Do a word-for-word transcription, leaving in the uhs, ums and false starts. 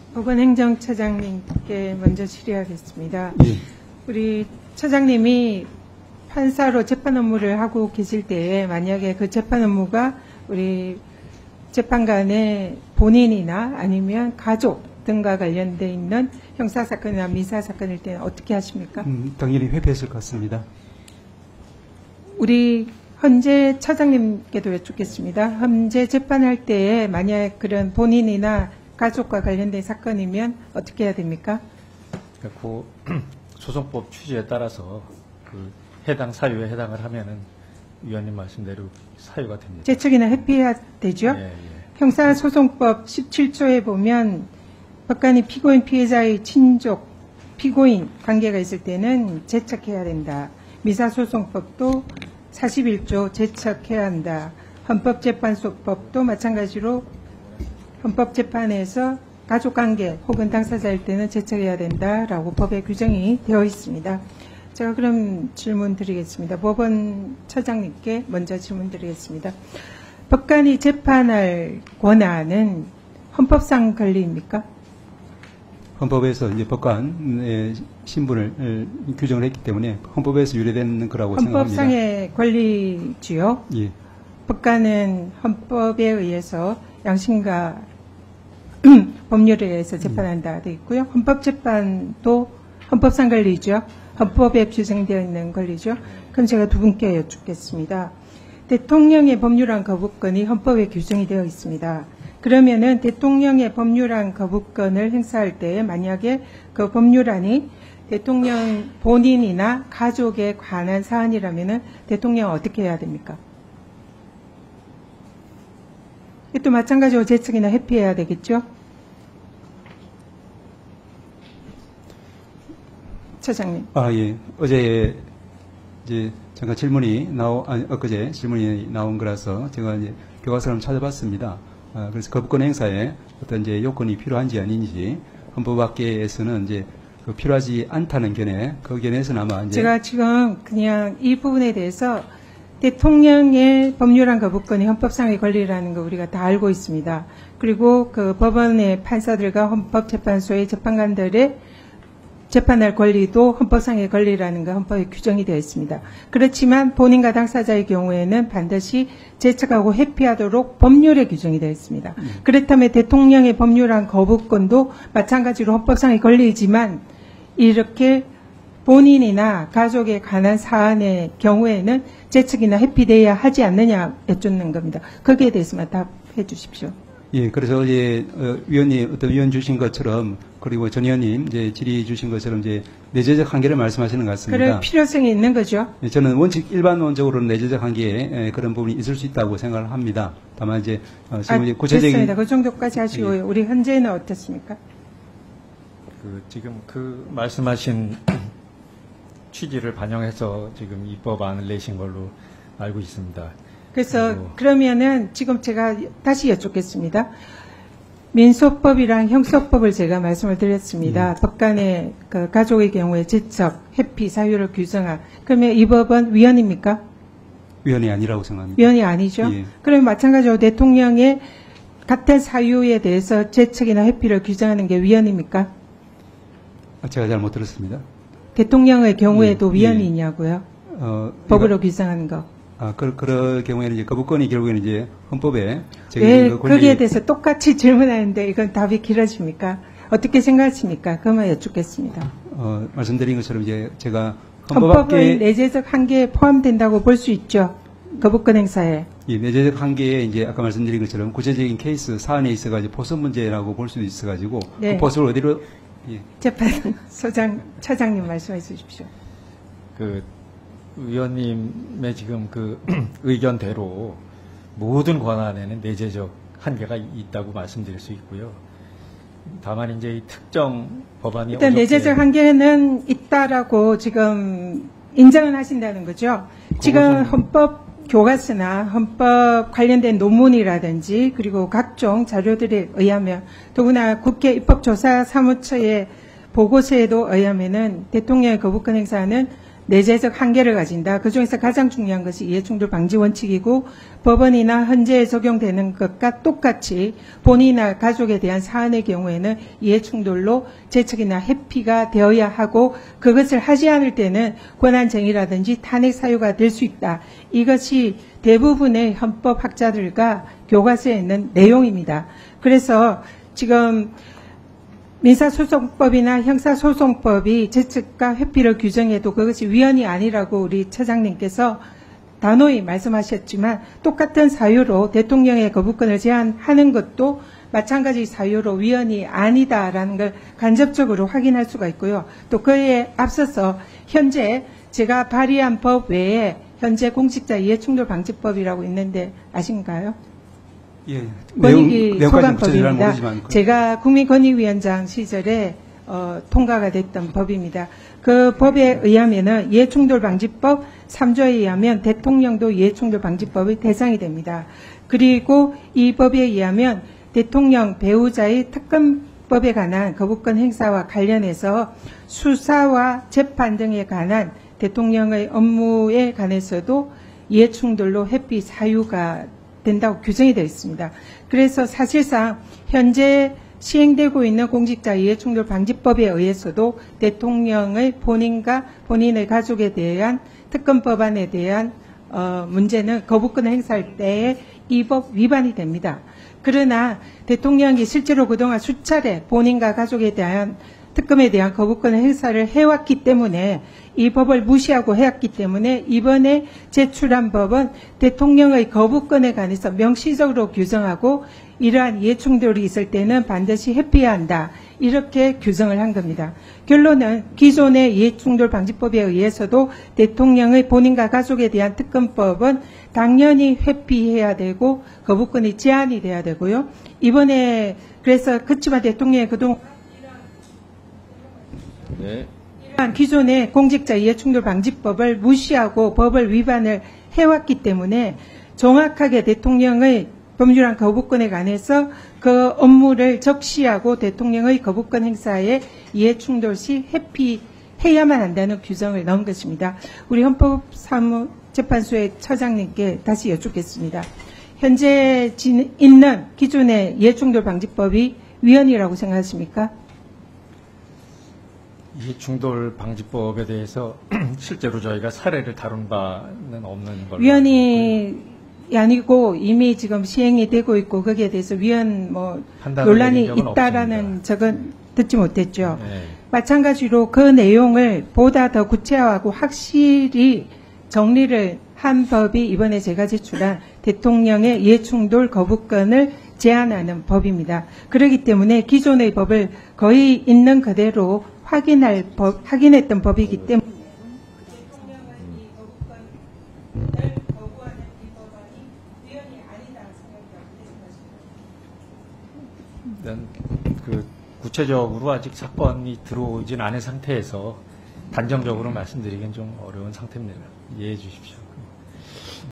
법원행정처장님께 먼저 질의하겠습니다. 예. 우리 처장님이 판사로 재판 업무를 하고 계실 때에 만약에 그 재판 업무가 우리 재판관의 본인이나 아니면 가족 등과 관련돼 있는 형사사건이나 민사사건일 때는 어떻게 하십니까? 음, 당연히 회피했을 것 같습니다. 우리 헌재 처장님께도 여쭙겠습니다. 헌재 재판할 때에 만약 그런 본인이나 가족과 관련된 사건이면 어떻게 해야 됩니까? 그 소송법 취지에 따라서 그 해당 사유에 해당을 하면은 위원님 말씀대로 사유가 됩니다. 재척이나 회피해야 되죠? 예, 예. 형사소송법 십칠 조에 보면 법관이 피고인 피해자의 친족, 피고인 관계가 있을 때는 재척해야 된다. 민사소송법도 사십일 조 재척해야 한다. 헌법재판소법도 마찬가지로 헌법재판에서 가족관계 혹은 당사자일 때는 재척해야 된다라고 법에 규정이 되어 있습니다. 제가 그럼 질문 드리겠습니다. 법원 처장님께 먼저 질문 드리겠습니다. 법관이 재판할 권한은 헌법상 권리입니까? 헌법에서 이제 법관의 신분을 규정을 했기 때문에 헌법에서 유래되는 거라고 생각합니다. 헌법상의 권리지요. 예. 법관은 헌법에 의해서 양심과 법률에 의해서 재판한다 되어 있고요. 헌법재판도 헌법상 권리죠. 헌법에 규정되어 있는 권리죠. 그럼 제가 두 분께 여쭙겠습니다. 대통령의 법률안 거부권이 헌법에 규정이 되어 있습니다. 그러면은 대통령의 법률안 거부권을 행사할 때 만약에 그 법률안이 대통령 본인이나 가족에 관한 사안이라면은 대통령은 어떻게 해야 됩니까? 또 마찬가지로 재척이나 회피해야 되겠죠? 처장님. 아, 예. 어제 이제 잠깐 질문이 나오, 아니, 엊그제 질문이 나온 거라서 제가 이제 교과서를 찾아봤습니다. 아, 그래서 거부권 행사에 어떤 이제 요건이 필요한지 아닌지 헌법학계에서는 이제 그 필요하지 않다는 견해, 그 견해에서는 아마 이제 제가 지금 그냥 이 부분에 대해서 대통령의 법률안 거부권이 헌법상의 권리라는 거 우리가 다 알고 있습니다. 그리고 그 법원의 판사들과 헌법재판소의 재판관들의 재판할 권리도 헌법상의 권리라는 거 헌법에 규정이 되어 있습니다. 그렇지만 본인과 당사자의 경우에는 반드시 재척하고 회피하도록 법률에 규정이 되어 있습니다. 음. 그렇다면 대통령의 법률안 거부권도 마찬가지로 헌법상의 권리이지만 이렇게 본인이나 가족에 관한 사안의 경우에는 재척이나 회피돼야 하지 않느냐 여쭙는 겁니다. 거기에 대해서만 답해 주십시오. 예, 그래서 어제 어, 위원님 어떤 위원 주신 것처럼 그리고 전 의원님 이제 질의 주신 것처럼 이제 내재적 한계를 말씀하시는 것 같습니다. 그럴 필요성이 있는 거죠. 예, 저는 원칙 일반론적으로는 내재적 한계에 예, 그런 부분이 있을 수 있다고 생각을 합니다. 다만 이제 어, 지금 아, 이제 구체적인 됐습니다. 그 정도까지 하시고요. 예. 우리 현재는 어떻습니까? 그 지금 그 말씀하신 취지를 반영해서 지금 입법안을 내신 걸로 알고 있습니다. 그래서 그리고 그러면은 지금 제가 다시 여쭙겠습니다. 민소법이랑 형소법을 제가 말씀을 드렸습니다. 예. 법관의 그 가족의 경우에 재척, 회피, 사유를 규정한. 그러면 이 법은 위헌입니까? 위헌이 아니라고 생각합니다. 위헌이 아니죠. 예. 그러면 마찬가지로 대통령의 같은 사유에 대해서 재척이나 회피를 규정하는 게 위헌입니까? 아, 제가 잘 못 들었습니다. 대통령의 경우에도 예. 위헌이 예. 있냐고요? 어, 법으로 이거, 규정하는 거. 아, 그, 그럴 경우에는 이제 거부권이 결국에는 이제 헌법에 왜 그 권리... 거기에 대해서 똑같이 질문하는데 이건 답이 길어집니까? 어떻게 생각하십니까? 그것만 여쭙겠습니다. 어, 말씀드린 것처럼 이제 제가 헌법의 헌법학계 내재적 한계에 포함된다고 볼 수 있죠. 거부권 행사에. 예, 내재적 한계에 이제 아까 말씀드린 것처럼 구체적인 케이스 사안에 있어가지고 포섭 문제라고 볼 수도 있어가지고 네. 그 포섭을 어디로 예. 재판소장 차장님 말씀해 주십시오. 그 위원님의 지금 그 의견대로 모든 권한에는 내재적 한계가 있다고 말씀드릴 수 있고요. 다만 이제 이 특정 법안이 일단 내재적 한계는 있다라고 지금 인정은 하신다는 거죠. 지금 헌법 교과서나 헌법 관련된 논문이라든지 그리고 각종 자료들에 의하면 더구나 국회 입법조사사무처의 보고서에도 의하면은 대통령의 거부권 행사는 내재적 한계를 가진다. 그중에서 가장 중요한 것이 이해충돌 방지 원칙이고 법원이나 헌재에 적용되는 것과 똑같이 본인이나 가족에 대한 사안의 경우에는 이해충돌로 재척이나 회피가 되어야 하고 그것을 하지 않을 때는 권한쟁의라든지 탄핵 사유가 될 수 있다. 이것이 대부분의 헌법학자들과 교과서에 있는 내용입니다. 그래서 지금 민사소송법이나 형사소송법이 재척과 회피를 규정해도 그것이 위헌이 아니라고 우리 처장님께서 단호히 말씀하셨지만 똑같은 사유로 대통령의 거부권을 제한하는 것도 마찬가지 사유로 위헌이 아니다라는 걸 간접적으로 확인할 수가 있고요. 또 그에 앞서서 현재 제가 발의한 법 외에 현재 공직자 이해충돌 방지법이라고 있는데 아신가요? 예, 내용, 권익위 내용까지는 구체적으로 잘 소관법입니다. 모르지만 그- 제가 국민권익위원장 시절에 어, 통과가 됐던 법입니다. 그 법에 의하면은 이해충돌방지법 삼 조에 의하면 대통령도 이해충돌방지법의 대상이 됩니다. 그리고 이 법에 의하면 대통령 배우자의 특검법에 관한 거부권 행사와 관련해서 수사와 재판 등에 관한 대통령의 업무에 관해서도 이해충돌로 회피 사유가 된다고 규정이 되어 있습니다. 그래서 사실상 현재 시행되고 있는 공직자 이해충돌 방지법에 의해서도 대통령의 본인과 본인의 가족에 대한 특검 법안에 대한 어, 문제는 거부권을 행사할 때에 이 법 위반이 됩니다. 그러나 대통령이 실제로 그동안 수차례 본인과 가족에 대한 특검에 대한 거부권 행사를 해왔기 때문에 이 법을 무시하고 해왔기 때문에 이번에 제출한 법은 대통령의 거부권에 관해서 명시적으로 규정하고 이러한 이해충돌이 있을 때는 반드시 회피해야 한다. 이렇게 규정을 한 겁니다. 결론은 기존의 이해충돌 방지법에 의해서도 대통령의 본인과 가족에 대한 특검법은 당연히 회피해야 되고 거부권이 제한이 돼야 되고요. 이번에 그래서 그렇지만 대통령이 그동안 네. 이러한 기존의 공직자 이해충돌 방지법을 무시하고 법을 위반을 해왔기 때문에 정확하게 대통령의 법률안 거부권에 관해서 그 업무를 적시하고 대통령의 거부권 행사에 이해충돌 시 회피해야만 한다는 규정을 넣은 것입니다. 우리 헌법사무재판소의 처장님께 다시 여쭙겠습니다. 현재 진- 있는 기존의 이해충돌 방지법이 위헌이라고 생각하십니까? 이해충돌 방지법에 대해서 실제로 저희가 사례를 다룬 바는 없는 걸로 위헌이 아니고 이미 지금 시행이 되고 있고 거기에 대해서 위헌 뭐 판단을 논란이 내린 적은 있다라는 적은 듣지 못했죠. 네. 마찬가지로 그 내용을 보다 더 구체화하고 확실히 정리를 한 법이 이번에 제가 제출한 대통령의 이해충돌 거부권을 제한하는 법입니다. 그렇기 때문에 기존의 법을 거의 있는 그대로 확인할 법, 확인했던 법이기 때문에 대통령의 이 거부권을 거부하는 이 법안이 위헌이 아니다 생각합니다. 일단 그 구체적으로 아직 사건이 들어오진 않은 상태에서 단정적으로 말씀드리기는 좀 어려운 상태입니다. 이해해 주십시오.